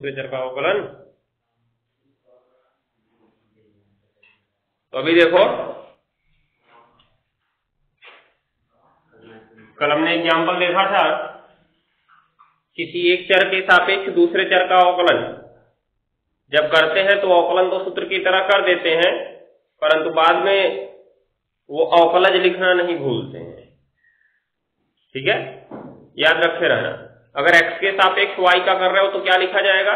दूसरे चर का अवकलन। तो अभी देखो कल हमने एग्जाम्पल देखा था, किसी एक चर के सापेक्ष दूसरे चर का अवकलन जब करते हैं तो अवकलन को सूत्र की तरह कर देते हैं, परंतु बाद में वो अवकलज लिखना नहीं भूलते हैं। ठीक है, याद रखे रहना। अगर x के सापेक्ष y का कर रहे हो तो क्या लिखा जाएगा?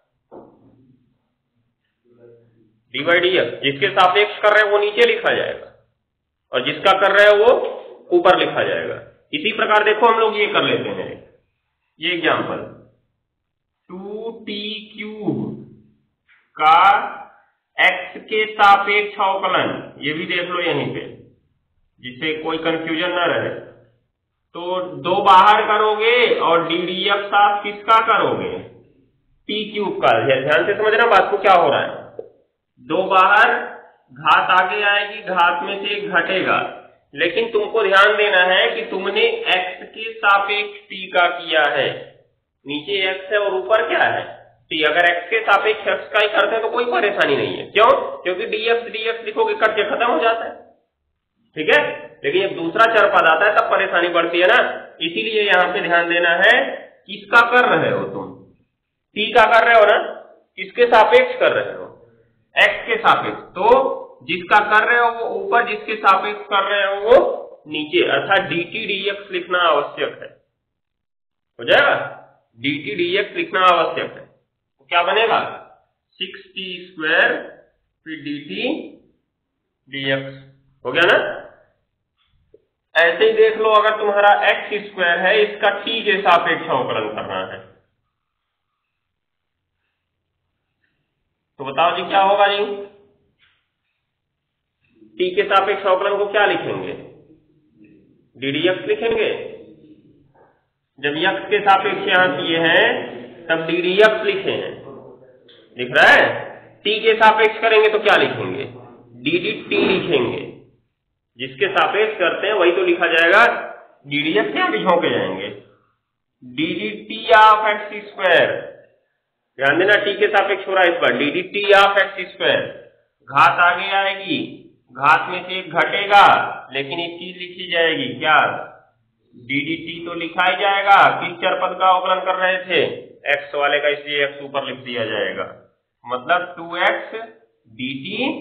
dy dx। जिसके सापेक्ष कर रहे हो वो नीचे लिखा जाएगा और जिसका कर रहे हो वो ऊपर लिखा जाएगा। इसी प्रकार देखो हम लोग ये कर लेते हैं, ये एग्जाम्पल 2t³ का x के सापेक्ष अवकलन, ये भी देख लो यहीं पे जिससे कोई कंफ्यूजन ना रहे। तो दो बाहर करोगे और ddx आप किसका करोगे? t³ का। ध्यान से समझना बात को, क्या हो रहा है। दो बाहर, घात आगे आएगी, घात में से एक घटेगा, लेकिन तुमको ध्यान देना है कि तुमने x के सापेक्ष t का किया है। नीचे x है और ऊपर क्या है? t। अगर x के सापेक्ष x का ही करते हैं तो कोई परेशानी नहीं है। क्यों? क्योंकि dx लिखोगे कट के खत्म हो जाता है। ठीक है, लेकिन जब दूसरा चर पद आता है तब परेशानी बढ़ती है ना। इसीलिए यहां पे ध्यान देना है, किसका कर रहे हो तुम? t का कर रहे हो ना, किसके सापेक्ष कर रहे हो? x के सापेक्ष। तो जिसका कर रहे हो वो ऊपर, जिसके सापेक्ष कर रहे हो वो नीचे, अर्थात dt dx लिखना आवश्यक है। हो जाएगा, dt dx लिखना आवश्यक है। तो क्या बनेगा? 6t² फिर dt dx। हो गया ना। ऐसे ही देख लो, अगर तुम्हारा x² है, इसका t के सापेक्ष अवकलन करना है तो बताओ जी क्या होगा जी? t के सापेक्ष अवकलन को क्या लिखेंगे? ddx लिखेंगे। जब x के सापेक्ष यहां किए हैं तब ddx लिखे हैं, लिख रहा है। t के सापेक्ष करेंगे तो क्या लिखेंगे? ddt लिखेंगे। जिसके सापेक्ष करते हैं वही तो लिखा जाएगा। ddx यहां भी झोंके जाएंगे, ddt ऑफ x²। ध्यान देना, t के सापेक्ष हो रहा है इस बार, ddt ऑफ x²। घात आगे आएगी, घात में से एक घटेगा, लेकिन एक चीज लिखी जाएगी, क्या? ddt तो लिखा ही जाएगा। किस चर पद का अवकलन कर रहे थे? x वाले का, इसलिए x ऊपर लिख दिया जाएगा। मतलब 2x dt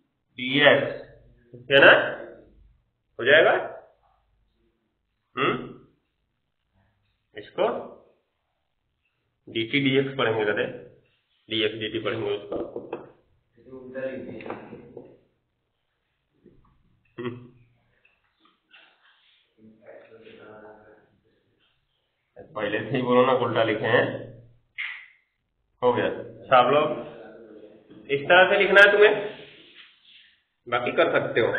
dx, है ना? हो जाएगा। इसको dt dx पढ़ेंगे, कहते dx dt पढ़ेंगे उसको। पहले से ही बोलो ना, उल्टा लिखे हैं। हो गया। सब लोग इस तरह से लिखना है तुम्हें, बाकी कर सकते हो।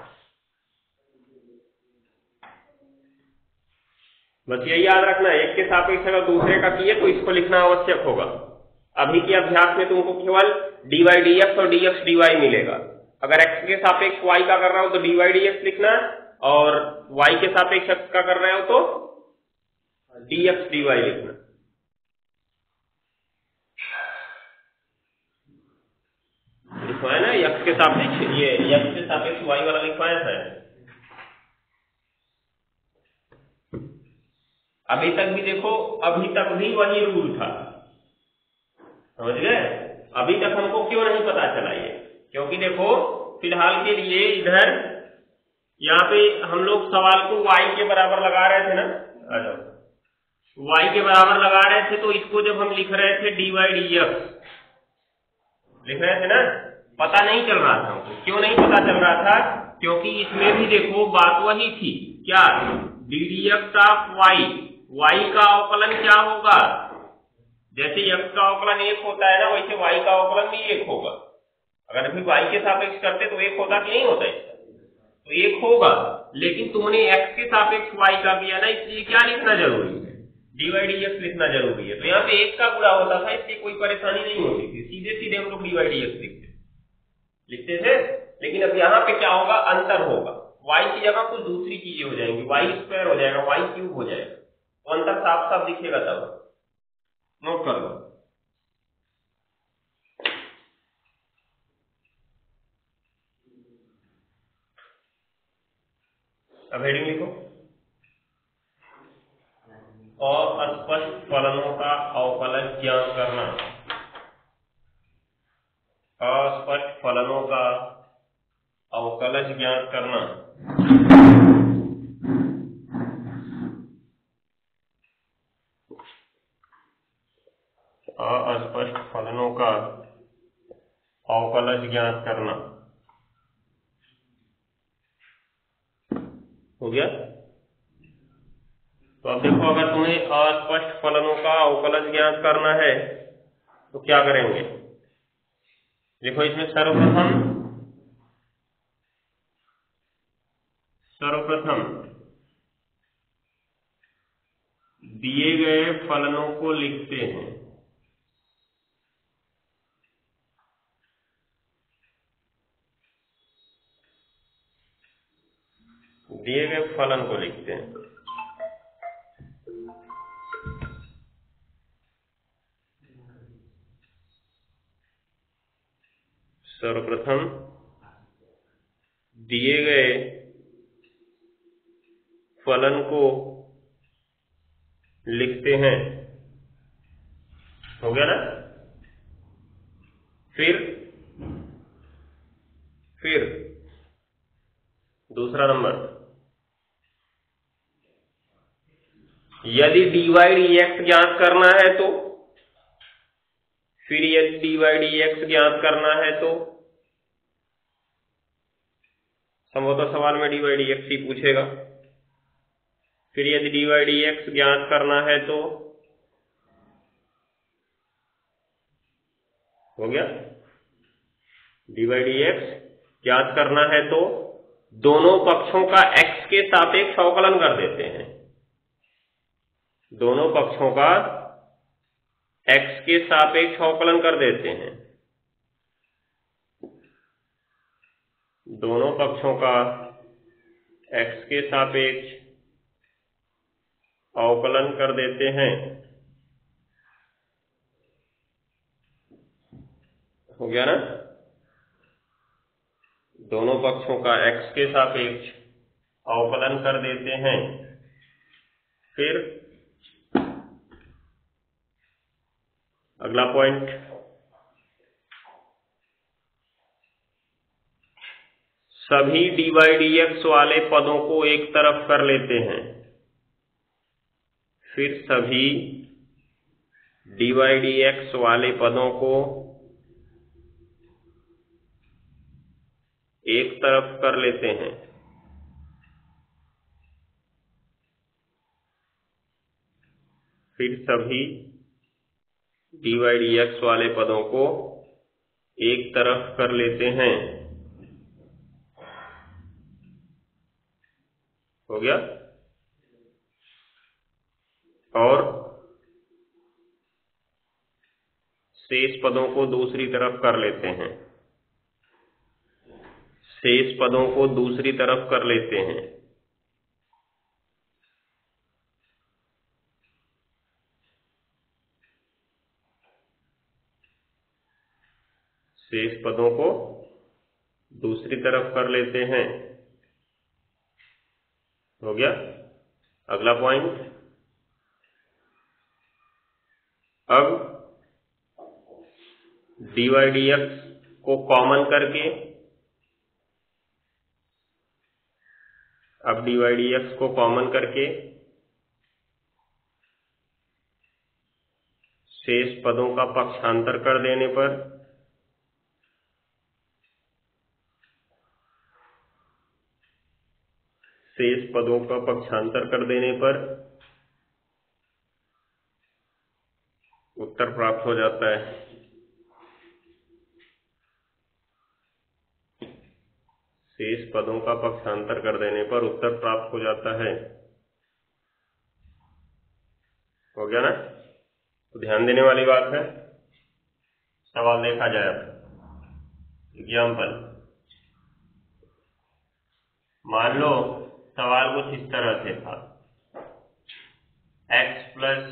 बस यही याद रखना है, एक के सापेक्ष अगर दूसरे का किए तो इसको लिखना आवश्यक होगा। अभी के अभ्यास में तुमको केवल dy dx और dx dy मिलेगा। अगर x के सापेक्ष y का कर रहे हो तो dy dx लिखना, और y के सापेक्ष x का कर रहे हो तो dx dy लिखना। लिखवाया ना x के सापेक्ष, ये x के सापेक्ष y वाला लिखवाया था। अभी तक भी देखो, अभी तक भी वही रूल था, समझ गए? अभी तक हमको क्यों नहीं पता चला ये? क्योंकि देखो फिलहाल के लिए इधर यहाँ पे हम लोग सवाल को y के बराबर लगा रहे थे ना, y के बराबर लगा रहे थे, तो इसको जब हम लिख रहे थे dy dx लिख रहे थे ना, पता नहीं चल रहा था हमको। क्यों नहीं पता चल रहा था? क्योंकि इसमें भी देखो बात वही थी, क्या? ddx ऑफ y का अवकलन क्या होगा? जैसे x का अवकलन 1 होता है ना, वैसे y का अवकलन भी 1 होगा। अगर अभी y के सापेक्ष करते तो 1 होता कि नहीं होता? तो 1 होगा, लेकिन तुमने x के सापेक्ष y का किया ना, इसलिए क्या लिखना जरूरी है? dy dx लिखना जरूरी है। तो यहाँ पे 1 का गुणा होता था, इसलिए कोई परेशानी नहीं होती थी, सीधे सीधे हम लोग dy dx लिखते थे। लेकिन अब यहाँ पे क्या होगा? अंतर होगा, y की जगह कुछ दूसरी चीजें हो जाएंगी, y² हो जाएगा, y³ हो जाएगा। तो अंतर साफ साफ दिखेगा, तब नोट कर लो। अब हेडिंग लिखो, अस्पष्ट फलनों का अवकलज ज्ञात करना। अस्पष्ट फलनों का अवकलज ज्ञात करना। अस्पष्ट फलनों का अवकलज ज्ञात करना। हो गया? तो अब देखो, अगर तुम्हें अस्पष्ट फलनों का अवकलज ज्ञात करना है तो क्या करेंगे? देखो, इसमें सर्वप्रथम दिए गए फलनों को लिखते हैं। दिए गए फलन को लिखते हैं। सर्वप्रथम दिए गए फलन को लिखते हैं। हो गया ना? फिर दूसरा नंबर, यदि dy dx ज्ञात करना है तो, फिर यदि dy dx ज्ञात करना है तो संभवतः सवाल में dy dx ही पूछेगा। फिर यदि dy dx ज्ञात करना है तो, हो गया, dy dx ज्ञात करना है तो दोनों पक्षों का x के सापेक्ष अवकलन कर देते हैं। दोनों पक्षों का x के सापेक्ष अवकलन कर देते हैं। दोनों पक्षों का x के सापेक्ष अवकलन कर देते हैं। हो गया ना? दोनों पक्षों का x के सापेक्ष अवकलन कर देते हैं। फिर अगला पॉइंट, सभी dy dx वाले पदों को एक तरफ कर लेते हैं। फिर सभी dy dx वाले पदों को एक तरफ कर लेते हैं। फिर सभी dy dx वाले पदों को एक तरफ कर लेते हैं। हो गया? और शेष पदों को दूसरी तरफ कर लेते हैं। शेष पदों को दूसरी तरफ कर लेते हैं। शेष पदों को दूसरी तरफ कर लेते हैं। हो गया? अगला पॉइंट, अब dy dx को कॉमन करके, अब dy dx को कॉमन करके शेष पदों का पक्षांतर कर देने पर शेष पदों का पक्षांतर कर देने पर उत्तर प्राप्त हो जाता है। शेष पदों का पक्षांतर कर देने पर उत्तर प्राप्त हो जाता है। हो गया ना? तो ध्यान देने वाली बात है। सवाल देखा जाए। अब एग्जाम्पल, मान लो सवाल कुछ इस तरह से था, x प्लस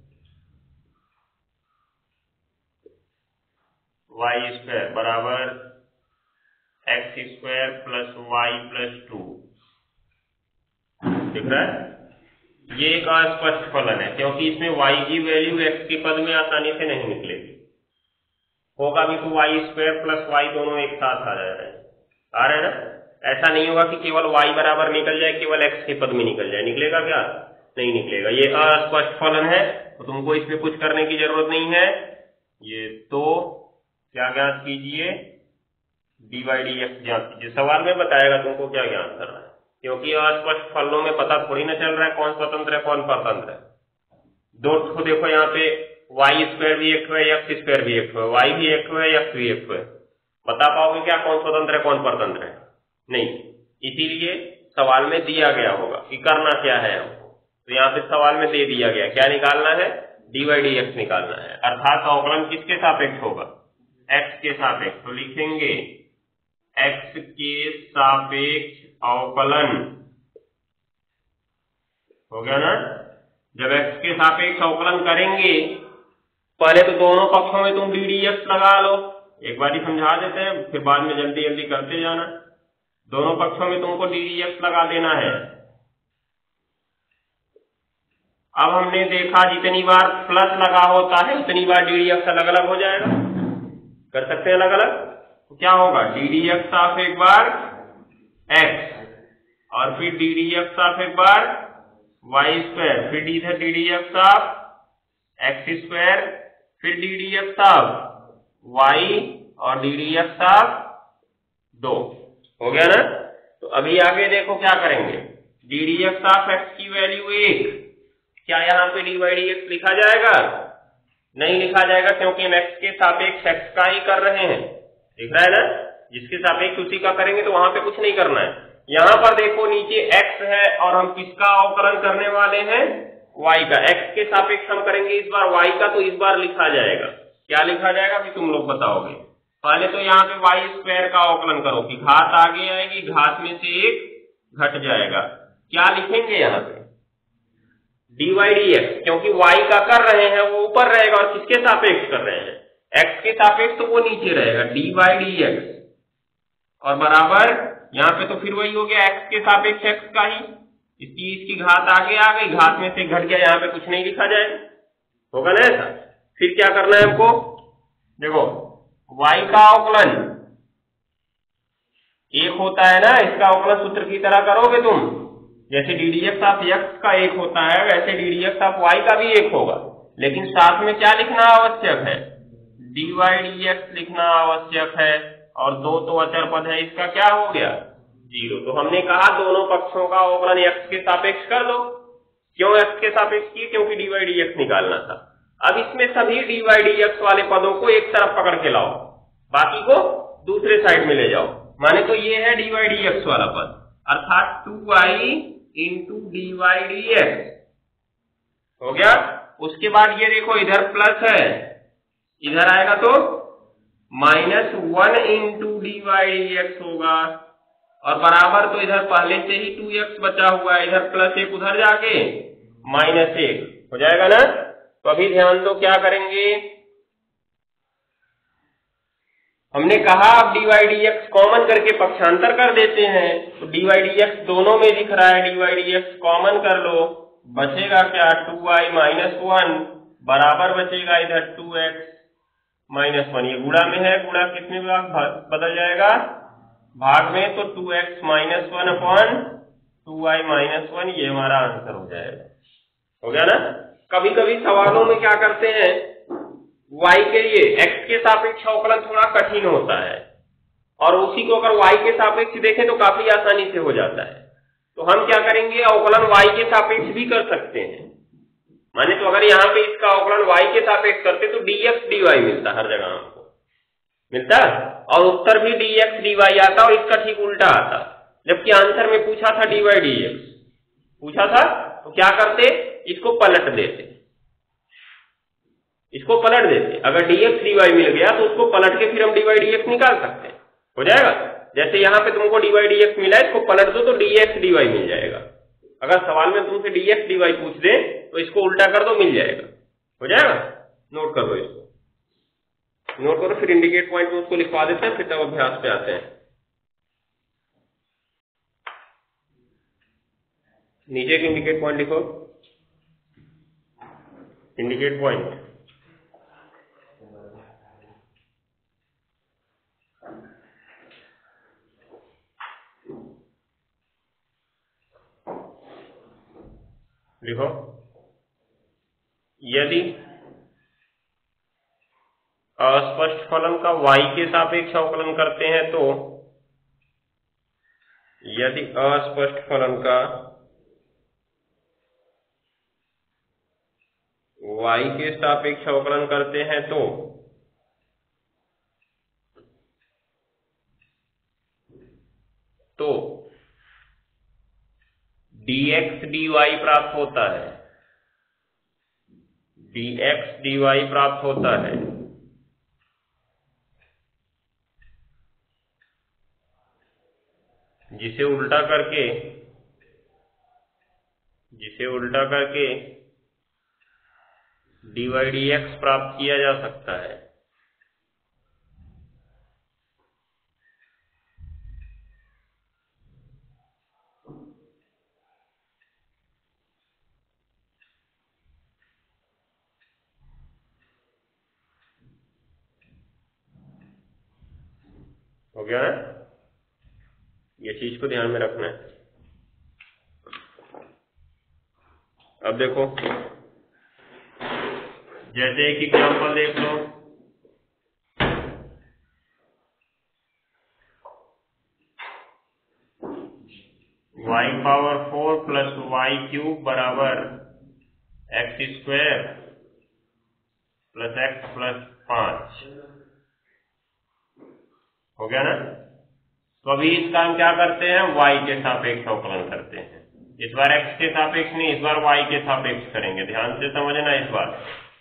वाई स्क्वायर बराबर x square plus Y plus 2। दिख रहा है? ये एक अस्पष्ट फलन है क्योंकि इसमें y की वैल्यू x के पद में आसानी से नहीं निकलेगी। होगा भी तो y स्क्वायर प्लस y दोनों एक साथ आ रहे हैं ना? ऐसा नहीं होगा कि केवल y बराबर निकल जाए, केवल x के पद में निकल जाए। निकलेगा क्या? नहीं निकलेगा। ये अस्पष्ट फलन है तो तुमको इसमें कुछ करने की जरूरत नहीं है। ये तो क्या ज्ञात कीजिए? dy dx ज्ञात कीजिए। सवाल में बताएगा तुमको क्या ज्ञात करना है, क्योंकि अस्पष्ट फलनों में पता थोड़ी ना चल रहा है कौन स्वतंत्र है कौन परतंत्र है। दो तो देखो यहाँ पे y स्क्वायर भी एक है, x स्क्वायर भी एक है, y भी एक है, x भी एक है। बता पाओगे क्या कौन स्वतंत्र है कौन परतंत्र है? नहीं। इसीलिए सवाल में दिया गया होगा कि करना क्या है हमको। तो यहाँ पे सवाल में दे दिया गया क्या निकालना है? dy dx निकालना है। अर्थात अवकलन किसके सापेक्ष होगा? x के सापेक्ष। तो लिखेंगे x के सापेक्ष अवकलन। हो गया ना? जब x के सापेक्ष अवकलन करेंगे, पहले तो दोनों पक्षों में तुम डी dx लगा लो। एक बार ही समझा देते हैं, फिर बाद में जल्दी जल्दी करते जाना। दोनों पक्षों में तुमको डी dx लगा देना है। अब हमने देखा जितनी बार प्लस लगा होता है उतनी बार डी dx अलग अलग हो जाएगा। कर सकते हैं अलग अलग? तो क्या होगा? डी dx ऑफ एक बार x और फिर डी dx ऑफ एक बार y स्क्वायर, फिर D dx of x square, फिर डी dx ऑफ y और डी dx ऑफ 2। हो गया ना? तो अभी आगे देखो क्या करेंगे। डी dx ऑफ x की वैल्यू 1, क्या यहाँ पे dy dx लिखा जाएगा? नहीं लिखा जाएगा, क्योंकि हम x के सापेक्ष x का ही कर रहे हैं। दिख रहा है ना? जिसके सापेक्ष उसी का करेंगे तो वहां पे कुछ नहीं करना है। यहाँ पर देखो नीचे x है और हम किसका अवकलन करने वाले हैं? y का। x के सापेक्ष हम करेंगे इस बार y का, तो इस बार लिखा जाएगा। क्या लिखा जाएगा अभी तुम लोग बताओगे। पहले तो यहाँ पे y स्क्वायर का अवकलन करो कि घात आगे आएगी, घात में से 1 घट जाएगा। क्या लिखेंगे यहाँ पे? dy dx, क्योंकि y का कर रहे हैं वो ऊपर रहेगा और किसके सापेक्ष कर रहे हैं? x के सापेक्ष, तो वो नीचे रहेगा dy dx और बराबर यहाँ पे तो फिर वही हो गया x के सापेक्ष x का ही। इसकी घात आगे आ गई, घात में से घट गया, यहाँ पे कुछ नहीं लिखा जाएगा। होगा ना ऐसा? फिर क्या करना है हमको? देखो y का अवकलन 1 होता है ना, इसका अवकलन सूत्र की तरह करोगे तुम। जैसे डी dx ऑफ x का 1 होता है वैसे डी dx ऑफ y का भी 1 होगा, लेकिन साथ में क्या लिखना आवश्यक है? dy dx लिखना आवश्यक है। और 2 तो अचर पद है, इसका क्या हो गया? 0। तो हमने कहा दोनों पक्षों का अवकलन x के सापेक्ष कर दो। क्यों x के सापेक्ष किए? क्योंकि dy dx निकालना था। अब इसमें सभी dy dx वाले पदों को एक तरफ पकड़ के लाओ, बाकी को दूसरे साइड में ले जाओ। माने तो ये है dy dx वाला पद, अर्थात 2y इंटू dy dx। हो गया? उसके बाद ये देखो इधर प्लस है, इधर आएगा तो -1 इंटू dy dx होगा और बराबर तो इधर पहले से ही 2x बचा हुआ है, इधर +1 उधर जाके -1 हो जाएगा ना। तो अभी ध्यान दो क्या करेंगे। हमने कहा अब dy dx कॉमन करके पक्षांतर कर देते हैं, तो dy dx दोनों में दिख रहा है, dy dx कॉमन कर लो, बचेगा क्या? 2y - 1 बराबर बचेगा इधर 2x - 1। ये गुणा में है, गुणा कितने भाग बदल जाएगा? भाग में। तो 2x - 1 अपॉन 2y - 1, ये हमारा आंसर हो जाएगा। हो गया ना? कभी कभी सवालों में क्या करते हैं, y के लिए x के सापेक्ष अवकलन थोड़ा कठिन होता है और उसी को अगर y के सापेक्ष देखें तो काफी आसानी से हो जाता है। तो हम क्या करेंगे, अवकलन y के सापेक्ष भी कर सकते हैं। माने तो अगर यहाँ पे इसका अवकलन y के सापेक्ष करते तो dx dy मिलता, हर जगह हमको मिलता और उत्तर भी dx dy आता और इसका ठीक उल्टा आता। जबकि आंसर में पूछा था dy dx पूछा था, तो क्या करते, इसको पलट देते, इसको पलट देते। अगर dx dy मिल गया तो उसको पलट के फिर हम dy dx निकाल सकते हैं। हो जाएगा? जैसे यहाँ पे तुमको dy dx मिला, इसको पलट दो तो dx dy मिल जाएगा। अगर सवाल में तुमसे dx dy पूछ दे तो इसको उल्टा कर दो, मिल जाएगा। हो जाएगा? नोट कर लो, इसको नोट करो, फिर इंडिकेट पॉइंट में उसको लिखवा देते हैं, फिर तब अभ्यास पे आते हैं। नीचे एक इंडिकेट पॉइंट लिखो, इंडिकेट पॉइंट। लिखो, यदि अस्पष्ट फलन का y के सापेक्ष अवकलन करते हैं तो, यदि अस्पष्ट फलन का y के सापेक्ष अवकलन करते हैं तो dx dy प्राप्त होता है, dx dy प्राप्त होता है। जिसे उल्टा करके dy dx प्राप्त किया जा सकता है। हो गया है? ये चीज को ध्यान में रखना है। अब देखो, जैसे एक एग्जांपल देख लो, y⁴ प्लस y³ बराबर x² प्लस x प्लस 5। हो गया ना? तो अभी इसका हम क्या करते हैं, y के सापेक्ष अवकलन करते हैं। इस बार x के सापेक्ष नहीं, इस बार y के सापेक्ष करेंगे। ध्यान से समझना इस बार।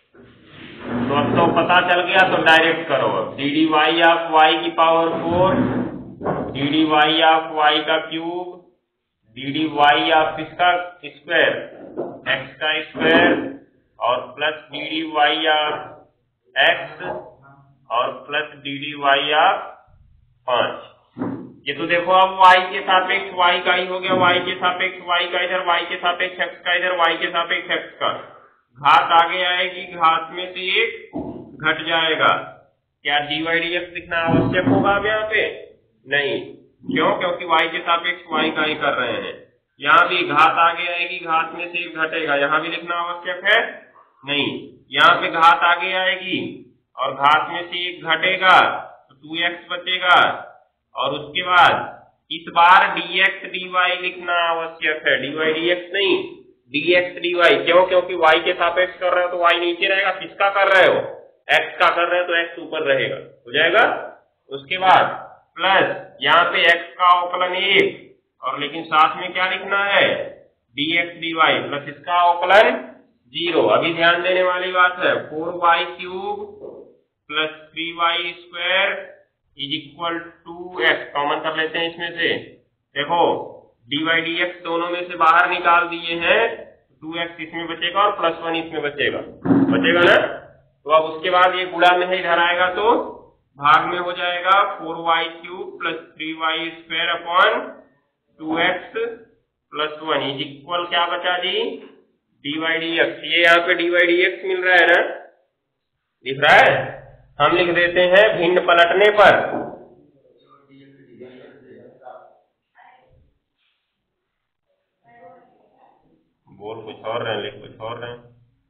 तो अब तो पता चल गया, तो डायरेक्ट करो। अब dd of y⁴, dd of y का क्यूब, dd ऑफ इसका स्क्वायर, x का स्क्वायर, और प्लस dd ऑफ x और प्लस dd ऑफ 5। ये तो देखो अब y के सापेक्ष y का ही हो गया, y के सापेक्ष y का इधर, y के सापेक्ष x का इधर, y के सापेक्ष x का। घात आगे आएगी, घात में से एक घट जाएगा। क्या dy dx लिखना आवश्यक होगा अब यहाँ पे? नहीं। क्यों? क्योंकि y के सापेक्ष y का ही कर रहे हैं। यहाँ भी घात आगे आएगी, घात में से एक घटेगा। यहाँ भी लिखना आवश्यक है? नहीं। यहाँ पे घात आगे आएगी और घात में से एक घटेगा तो 2x बचेगा, और उसके बाद इस बार dx dy लिखना आवश्यक है, dy dx नहीं, dx dy। क्यों? क्योंकि y के सापेक्ष कर रहे हो तो y नीचे रहेगा। किसका कर रहे हो? x का कर रहे हो तो x ऊपर रहेगा। हो जाएगा? उसके बाद प्लस यहाँ पे x का अवकलन 1, और लेकिन साथ में क्या लिखना है, dx dy, प्लस इसका अवकलन 0। अभी ध्यान देने वाली बात है, 4y³ plus 3y² is equal to x। Common कर लेते हैं इसमें से। देखो dy dx दोनों में से बाहर निकाल दिए हैं, 2x इसमें बचेगा और प्लस 1 इसमें बचेगा ना? तो अब उसके बाद ये गुणा में ही इधर आएगा तो भाग में हो जाएगा, 4y³ plus 3y² upon 2x plus 1 is equal क्या बचा जी, dy dx। ये यहाँ पे dy dx मिल रहा है ना, दिख रहा है? हम लिख देते हैं भिन्न पलटने पर। बोल कुछ और रहे, लिख कुछ और रहे।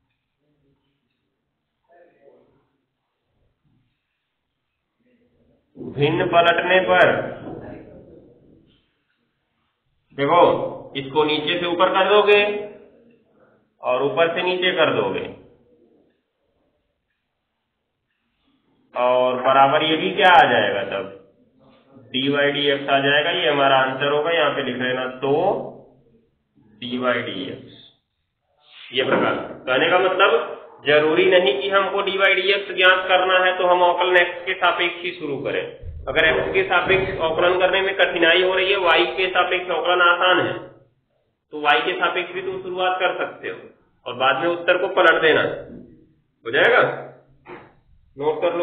भिन्न पलटने पर देखो, इसको नीचे से ऊपर कर दोगे और ऊपर से नीचे कर दोगे, और बराबर ये भी क्या आ जाएगा, तब dy dx आ जाएगा। ये हमारा आंसर होगा, यहाँ पे लिख लेना। तो dy dx ये प्रकार। कहने का मतलब जरूरी नहीं कि हमको dy dx ज्ञात करना है तो हम अवकलन x के सापेक्ष ही शुरू करें। अगर x के सापेक्ष अवकलन करने में कठिनाई हो रही है, y के सापेक्ष अवकलन आसान है, तो y के सापेक्ष भी तुम शुरुआत कर सकते हो और बाद में उत्तर को पलट देना। हो जाएगा? नोट कर लो।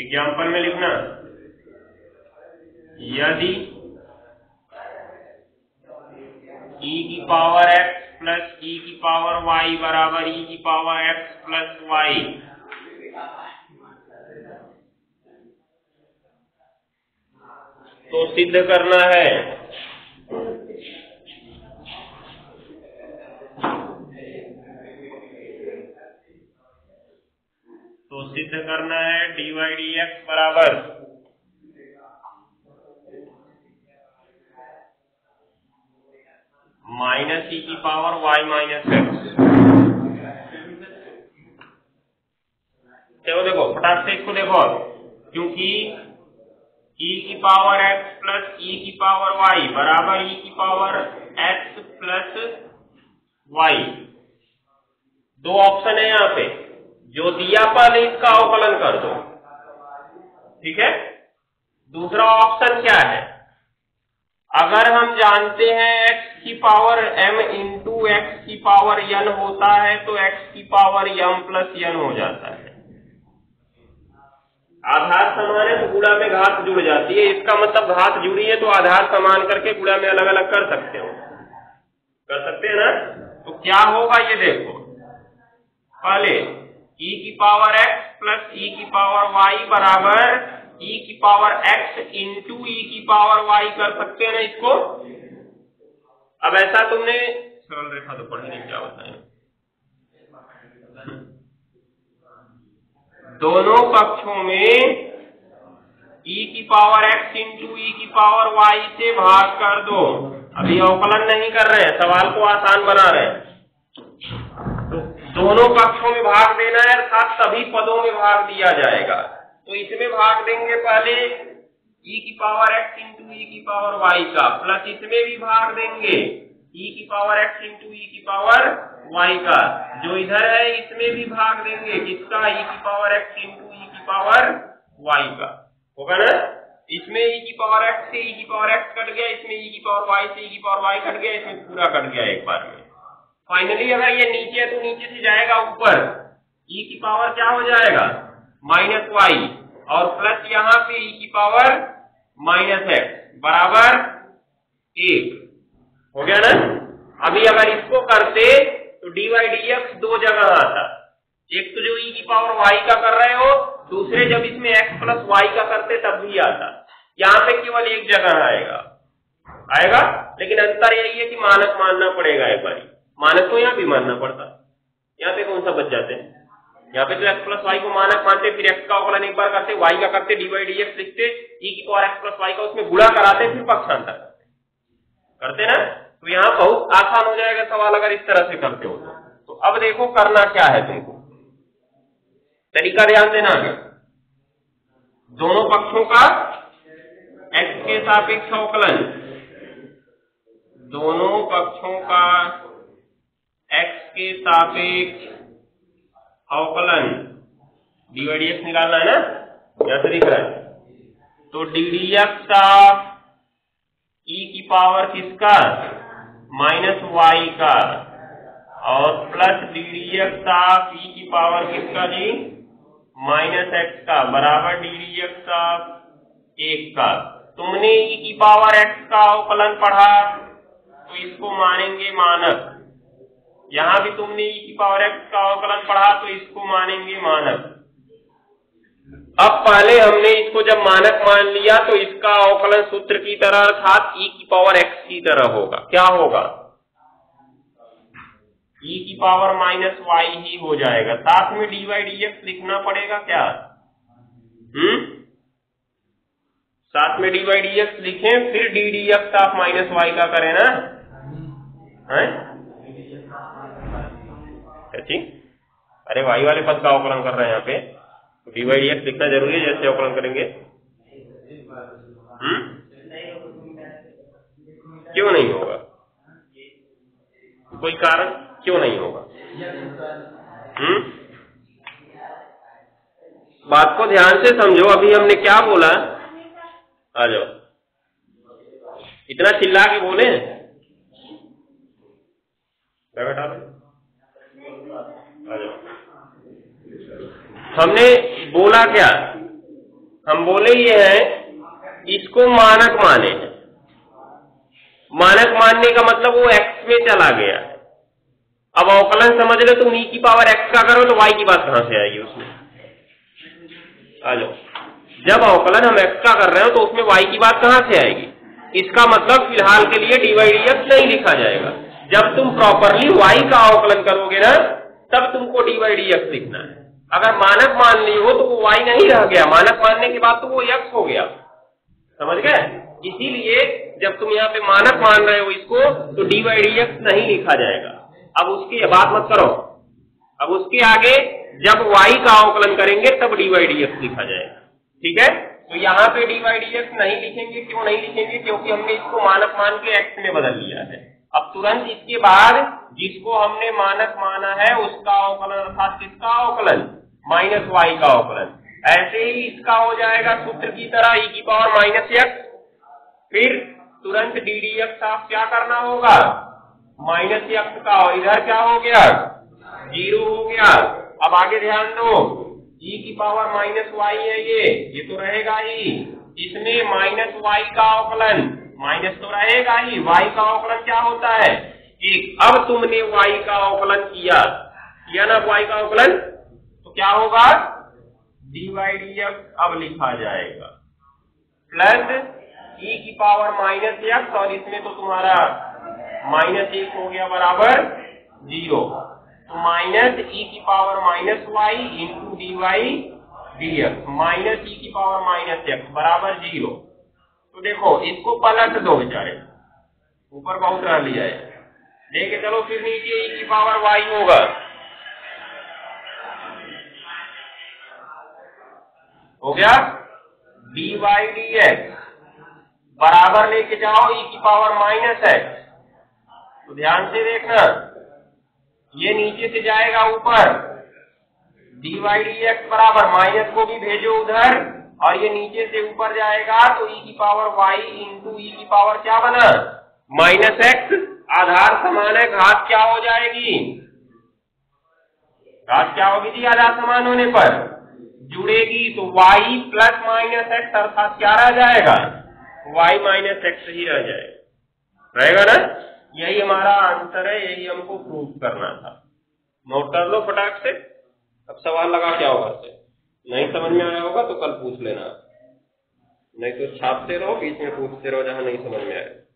एग्जाम्पल में लिखना, यदि e की पावर x प्लस e की पावर y बराबर e की पावर x प्लस y, तो सिद्ध करना है dy dx बराबर माइनस e की पावर y माइनस x। चलो देखो फटाक से इसको देखो, क्योंकि e की पावर x प्लस e की पावर y बराबर e की पावर x प्लस y, दो ऑप्शन है यहाँ पे, जो दिया पहले इसका अवकलन कर दो, ठीक है। दूसरा ऑप्शन क्या है, अगर हम जानते हैं x की पावर m इंटू x की पावर n होता है तो x की पावर m प्लस n हो जाता है। आधार समान है तो गुणा में घात जुड़ जाती है, इसका मतलब घात जुड़ी है तो आधार समान करके गुणा में अलग अलग कर सकते हो, कर सकते हैं ना। तो क्या होगा ये देखो, पहले e की पावर x प्लस e की पावर y बराबर e की पावर x इंटू e की पावर y कर सकते हैं ना इसको। अब ऐसा तुमने सरल रेखा तो पढ़ी नहीं, क्या बताएं, दोनों पक्षों में e की पावर x इंटू e की पावर y से भाग कर दो। अभी अवकलन नहीं कर रहे हैं, सवाल को आसान बना रहे हैं। तो दोनों पक्षों में भाग देना है, अर्थात सभी पदों में भाग दिया जाएगा। तो इसमें भाग देंगे पहले e की पावर x इंटू e की पावर y का, प्लस इसमें भी भाग देंगे e की पावर x इंटू e की पावर y का, जो इधर है इसमें भी भाग देंगे किसका, e की पावर x इंटू e की पावर y का, होगा ना। इसमें e की पावर x से e की पावर x कट गया, इसमें e की पावर y से e की पावर y कट गया, इसमें पूरा कट गया एक बार में। फाइनली अगर ये नीचे है तो नीचे से जाएगा ऊपर, e की पावर क्या हो जाएगा माइनस y, और प्लस यहाँ पे e की पावर माइनस x बराबर 1 हो गया ना। अभी अगर इसको करते तो dy dx दो जगह आता, एक तो जो e की पावर y का कर रहे हो, दूसरे जब इसमें x प्लस y का करते तब भी आता। यहाँ पे केवल एक जगह आएगा, लेकिन अंतर यही है कि मानक मानना पड़ेगा एक बार, मानक तो यहाँ भी मानना पड़ता, यहाँ पे कौन सा बच जाते हैं, यहाँ पे तो x प्लस वाई को मानक मानते, फिर x का अवकलन एक बार करते, y का करते, dy dx लिखते, e की पावर x प्लस वाई का उसमें गुणा कराते, फिर पक्षांतर करते ना। तो यहाँ बहुत आसान हो जाएगा सवाल अगर इस तरह से करते हो। तो अब देखो करना क्या है तुमको, तरीका ध्यान देना, दोनों पक्षों का x के सापेक्ष अवकलन, दोनों पक्षों का x के सापेक्ष अवकलन dy dx निकालना है ना, यहां से दिख रहा है। तो dy dx ऑफ e की पावर किसका माइनस y का, और plus dy dx of e की पावर किसका जी माइनस x का, बराबर dy dx ऑफ 1 का। तुमने e की पावर x का अवकलन पढ़ा तो इसको मानेंगे मानक, यहाँ भी तुमने e की पावर x का अवकलन पढ़ा तो इसको मानेंगे मानक। अब पहले हमने इसको जब मानक मान लिया तो इसका अवकलन सूत्र की तरह अर्थात e की पावर x की तरह होगा। क्या होगा, e की पावर माइनस y ही हो जाएगा, साथ में dy dx लिखना पड़ेगा क्या, साथ में dy dx लिखें, फिर d dx of minus y का करें ना, है अच्छी। अरे y वाले पद का अवकलन कर रहे हैं यहाँ पे, तो dy dx लिखना जरूरी है जैसे अवकलन करेंगे। क्यों नहीं होगा, कोई कारण क्यों नहीं होगा, बात को ध्यान से समझो। अभी हमने क्या बोला, आ जाओ, इतना चिल्ला के बोले, बैठा आ जाओ। हमने बोला क्या हम बोले ये है इसको मानक माने हैं। मानक मानने का मतलब वो x में चला गया है। अब अवकलन समझ लो, तुम e की पावर x का करो तो y की बात कहां से आएगी उसमें? आ जाओ, जब अवकलन हम x का कर रहे हो तो उसमें y की बात कहां से आएगी? इसका मतलब फिलहाल के लिए dy/dx नहीं लिखा जाएगा। जब तुम प्रॉपरली y का अवकलन करोगे ना तब तुमको dy/dx लिखना है। अगर मानक मान ली हो तो वो y नहीं रह गया, मानक मानने के बाद तो वो x हो गया। समझ गए? इसीलिए जब तुम यहाँ पे मानक मान रहे हो इसको तो dy/dx नहीं लिखा जाएगा। अब उसकी बात मत करो, अब उसके आगे जब y का अवकलन करेंगे तब dy/dx लिखा जाएगा। ठीक है, तो यहाँ पे dy/dx नहीं लिखेंगे। क्यों नहीं लिखेंगे? क्योंकि हमने इसको मानक मान के x में बदल लिया है। अब तुरंत इसके बाद जिसको हमने मानक माना है उसका अवकलन, अर्थात किसका अवकलन? -y का अवकलन। ऐसे ही इसका हो जाएगा सूत्र की तरह e की पावर -x, फिर तुरंत ddx आप क्या करना होगा? -x का, और इधर क्या हो गया? 0 हो गया। अब आगे ध्यान दो, e की पावर -y है ये तो रहेगा ही। इसमें -y का अवकलन, माइनस तो रहेगा ही। y का अवकलन क्या होता है? 1। अब तुमने y का अवकलन किया ना, y का अवकलन, तो क्या होगा? dy/dx अब लिखा जाएगा प्लस e की पावर -x, और इसमें तो तुम्हारा -1 हो गया बराबर 0। तो माइनस e की power -y into dy/dx minus e की पावर -x बराबर 0। तो देखो इसको पलट दो बेचारे, ऊपर बहुत रह लिया है, लेके चलो फिर नीचे e की पावर y होगा। हो गया dy/dx बराबर लेके जाओ e की पावर -x। तो ध्यान से देखना, ये नीचे से जाएगा ऊपर, dy/dx बराबर माइनस को भी भेजो उधर, और ये नीचे से ऊपर जाएगा तो e की पावर y इंटू e की पावर क्या बना? -x। आधार समान है, घात क्या हो जाएगी? घात क्या होगी जी? आधार समान होने पर जुड़ेगी, तो y प्लस -x अर्थात क्या रह जाएगा? y -x ही रह जाएगा, रहेगा ना? यही हमारा आंसर है, यही हमको प्रूव करना था। नोट कर लो फटाक से। अब सवाल लगा क्या होगा से, नहीं समझ में आया होगा तो कल पूछ लेना, नहीं तो छापते रहो, बीच में पूछते रहो जहां नहीं समझ में आए।